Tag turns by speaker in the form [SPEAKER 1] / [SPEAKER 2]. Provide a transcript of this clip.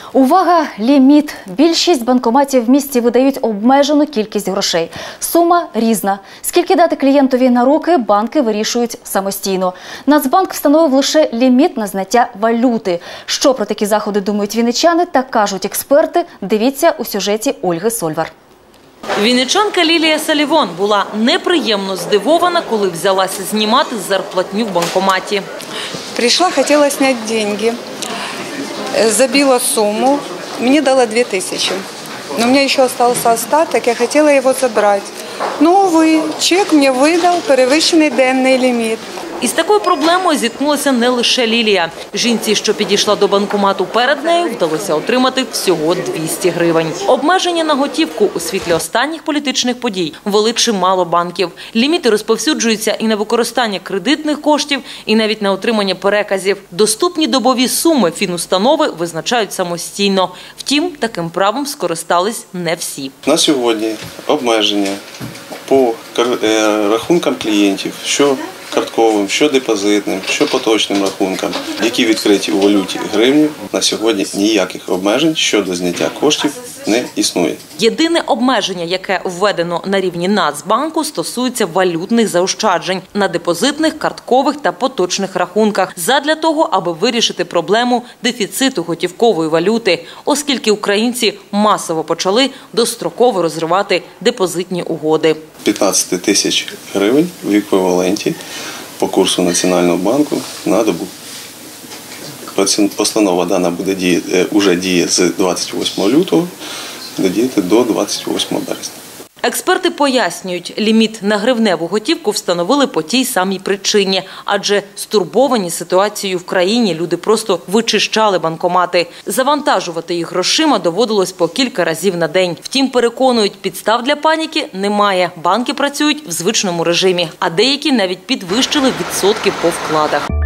[SPEAKER 1] Увага! Ліміт. Більшість банкоматів в місті видають обмежену кількість грошей. Сума різна. Скільки дати клієнтові на руки, банки вирішують самостійно. Нацбанк встановив лише ліміт на зняття валюти. Що про такі заходи думають вінничани та кажуть експерти, дивіться у сюжеті Ольги Сольвар.
[SPEAKER 2] Вінничанка Лілія Салівон була неприємно здивована, коли взялася знімати зарплатню в банкоматі.
[SPEAKER 3] Пришла, хотела снять деньги, забила сумму, мне дала 2000. Но у меня еще остался остаток, я хотела его забрать. Но, увы, чек мне выдал перевищений денний ліміт.
[SPEAKER 2] Із такою проблемою зіткнулася не лише Лілія. Жінці, що підійшла до банкомату перед нею, вдалося отримати всього 200 гривень. Обмеження на готівку у світлі останніх політичних подій ввели чимало банків. Ліміти розповсюджуються і на використання кредитних коштів, і навіть на отримання переказів. Доступні добові суми фінустанови визначають самостійно. Втім, таким правом скористались не всі.
[SPEAKER 4] На сьогодні обмеження по рахункам клієнтів, що картковим, що депозитним, що поточним рахункам, які відкриті у валюті гривні, на сьогодні ніяких обмежень щодо зняття коштів не існує.
[SPEAKER 2] Єдине обмеження, яке введено на рівні Нацбанку, стосується валютних заощаджень на депозитних, карткових та поточних рахунках задля того, аби вирішити проблему дефіциту готівкової валюти, оскільки українці масово почали достроково розривати депозитні угоди. 15
[SPEAKER 4] тисяч гривень в еквіваленті по курсу Національного банку на добу. Постанова дана вже діє з 28 лютого, буде діяти до 28 березня.
[SPEAKER 2] Експерти пояснюють, ліміт на гривневу готівку встановили по тій самій причині. Адже стурбовані ситуацією в країні люди просто вичищали банкомати. Завантажувати їх грошима доводилось по кілька разів на день. Втім, переконують, підстав для паніки немає. Банки працюють в звичному режимі, а деякі навіть підвищили відсотки по вкладах.